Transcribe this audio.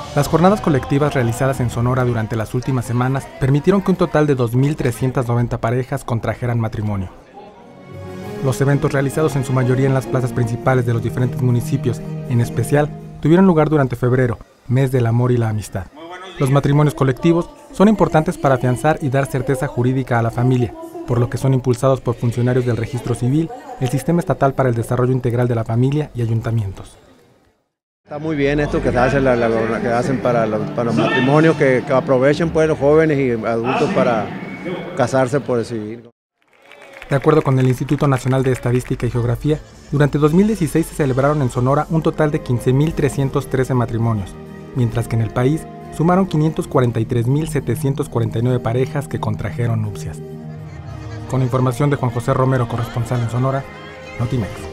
Las jornadas colectivas realizadas en Sonora durante las últimas semanas permitieron que un total de 2.390 parejas contrajeran matrimonio. Los eventos realizados en su mayoría en las plazas principales de los diferentes municipios, en especial, tuvieron lugar durante febrero, mes del amor y la amistad. Los matrimonios colectivos son importantes para afianzar y dar certeza jurídica a la familia, por lo que son impulsados por funcionarios del Registro Civil, el Sistema Estatal para el Desarrollo Integral de la Familia y ayuntamientos. Está muy bien esto que hacen para los matrimonios, que aprovechen pues los jóvenes y adultos para casarse por civil. De acuerdo con el Instituto Nacional de Estadística y Geografía, durante 2016 se celebraron en Sonora un total de 15.313 matrimonios, mientras que en el país sumaron 543.749 parejas que contrajeron nupcias. Con información de Juan José Romero, corresponsal en Sonora, Notimex.